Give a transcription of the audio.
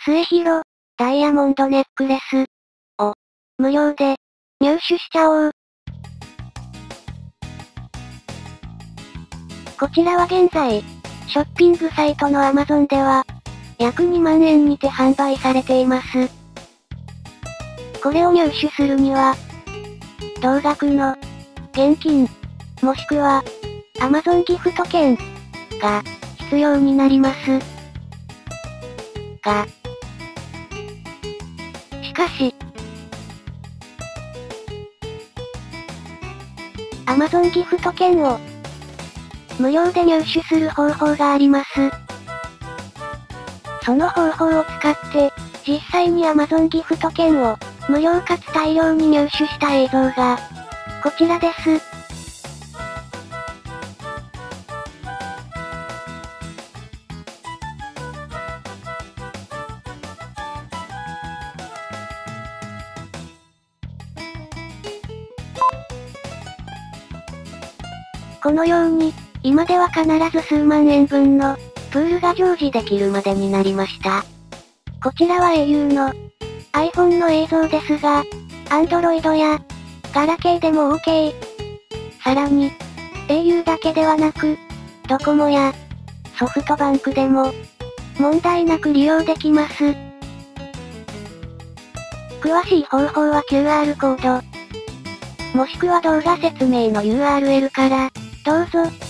末広、ダイヤモンドネックレスを、無料で、入手しちゃおう。こちらは現在、ショッピングサイトの Amazon では、約2万円にて販売されています。これを入手するには、同額の、現金、もしくは、Amazon ギフト券、が、必要になります。しかし、Amazon ギフト券を、無料で入手する方法があります。その方法を使って、実際に Amazon ギフト券を、無料かつ大量に入手した映像が、こちらです。このように、今では必ず数万円分の、プールが常時できるまでになりました。こちらは au の iPhone の映像ですが、Android や、ガラケーでも OK。さらに、au だけではなく、ドコモや、ソフトバンクでも、問題なく利用できます。詳しい方法は QR コード、もしくは動画説明の URL から、どうぞ。